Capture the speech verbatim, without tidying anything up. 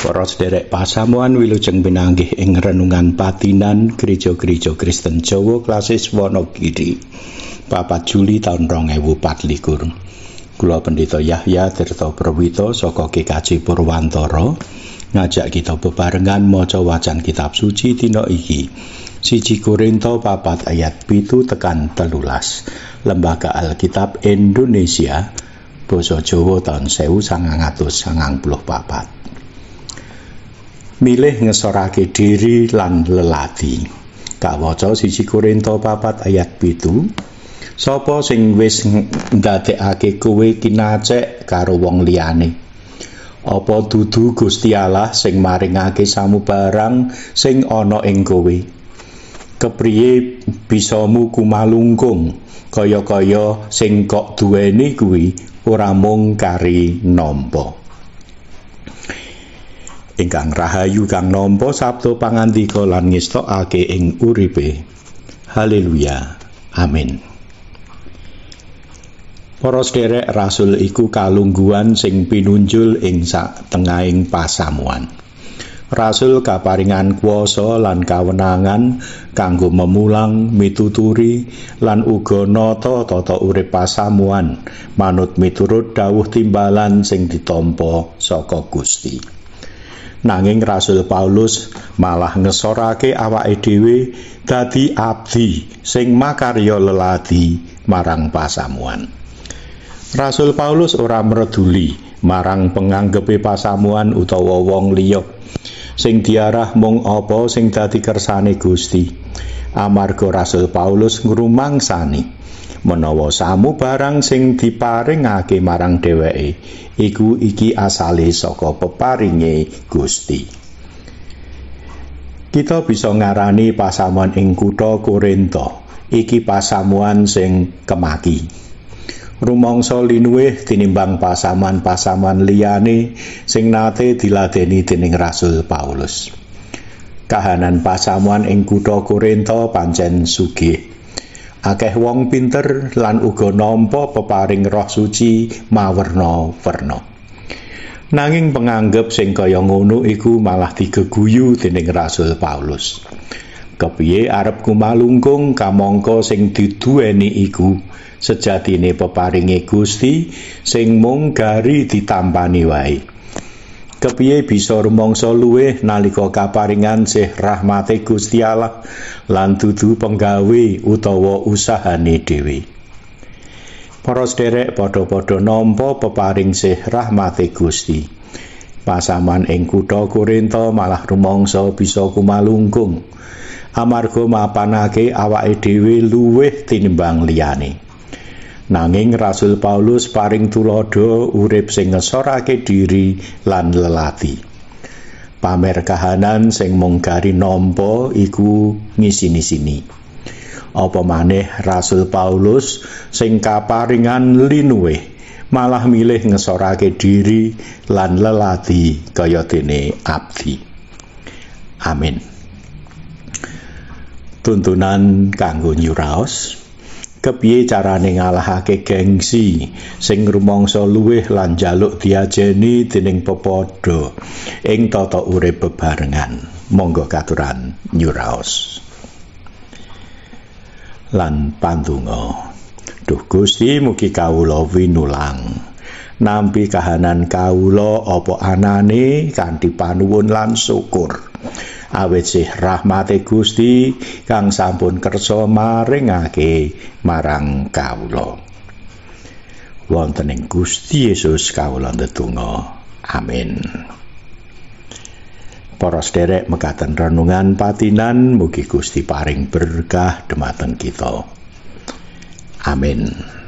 Para sederek pasamuan wilujeng pinanggih ing renungan patinan Gereja-gereja Kristen Jawa Klasis Wonogiri papat Juli taun rong ewu patlikur. Kula Pendeta Yahya Tirta Prawito saka G K J Purwantara ngajak kita bebarengan maca wacan kitab suci dina iki. Siji Korinto papat ayat pitu tekan telulas. Lembaga Alkitab Indonesia basa Jawa taun sewu sangang atus sangang puluh papat. Milih ngesorake diri lan lelati. Kawaca siji Korinto papat ayat pitu. Sapa sing wis ndadekake kowe kinacek karo wong liyane? Apa dudu Gusti Allah sing maringake samubarang sing ana ing kowe? Kepriye bisamu kumalungkung kaya-kaya sing kok duweni kuwi ora mung kari nampa. Ingkang rahayu kang nampa sabda pangandika lan ngestokake ing uripe. Haleluya. Amin. Para sederek, rasul iku kalungguhan sing pinunjul ing satengahing pasamuan. Rasul kaparingan kuwasa lan kawenangan kanggo memulang, mituturi lan uga nata tata urip pasamuan manut miturut dawuh timbalan sing ditampa saka Gusti. Nanging Rasul Paulus malah ngesorake awake dhewe dadi abdi sing makarya lelati marang pasamuan. Rasul Paulus ora mreduli marang penganggepe pasamuan utawa wong liya sing diarah mung apa sing dadi kersane Gusti. Amarga Rasul Paulus ngrumangsani menawa samu barang sing diparingake marang dheweke iku iki asale saka peparinge Gusti. Kita bisa ngarani pasamuan ing kutha Korinto iki pasamuan sing kemaki. Rumangsa linuwih tinimbang pasamuan-pasamuan liyane sing nate diladeni dening Rasul Paulus. Kahanan pasamuan ing kutha Korinto pancen sugih. Akeh wong pinter lan uga nampa peparing Roh Suci mawerna-werna. Nanging penganggep sing kaya ngono iku malah digeguyu dening Rasul Paulus. Kepiye arep kumalungkung kamangka sing diduweni iku sejatine peparinge Gusti sing mung gari ditampani wae. Kepiye bisa rumangsa luwih nalika kaparingan sih rahmate Gusti Allah lan dudu penggawe utawa usahane dhewe. Para sederek padha-padha nampa peparing sih rahmate Gusti. Pasaman ing kutha Korinto malah rumangsa bisa kumalungkung amarga mapanake awake dhewe luwih tinimbang liyane. Nanging Rasul Paulus paring tulodo urip sing ngesorake diri lan lelati. Pamer kahanan sing mung gari nampa iku ngisini-sini. Apa maneh Rasul Paulus sing kaparingan linuwih malah milih ngesorake diri lan lelati kaya dene abdi. Amin. Tuntunan kanggo nyuraos. Kepiye carane ngalahake gengsi sing rumangsa luwih lan njaluk diajeni dening pepadha ing tata urip bebarengan. Monggo katuran nyuraos. Lan pandonga. Duh Gusti, mugi kawula winulang nampi kahanan kawula apa anane kanthi panuwun lan syukur. Awit sih rahmate Gusti kang sampun kersa maringake marang kawula. Wonten ing Gusti Yesus kawula ndedonga. Amin. Para sederek mekaten renungan patinan mugi Gusti paring berkah dhumateng kita. Amin.